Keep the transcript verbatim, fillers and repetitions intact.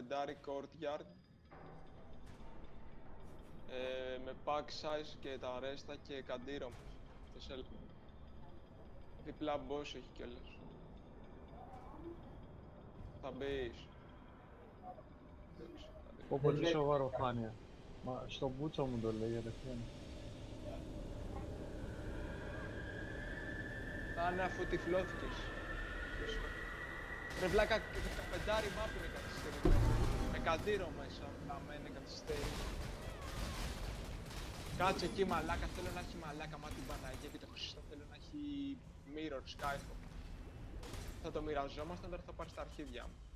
δεκαπεντάρι courtyard. Ε, με pack size και τα ρέστα και καντήρωμα. Διπλά boss έχει κιόλας. Θα μπεις. Πω τι σοβαροφάνεια. Μα στο μπούτσο μου το λέει κατευθείαν. Θα είναι αφού τυφλώθηκες. Ρε βλάκα, δεκαπεντάρι μάπη με καθυστέρη. Με καντήρο μέσα, άμα είναι καθυστέρη. Κάτσε εκεί μαλάκα, θέλω να έχει μαλάκα, μα την Παναγία και το Χριστό θέλω να έχει mirror, skyfall. Θα το μοιραζόμαστε, τώρα θα πάρεις τα αρχίδια μου.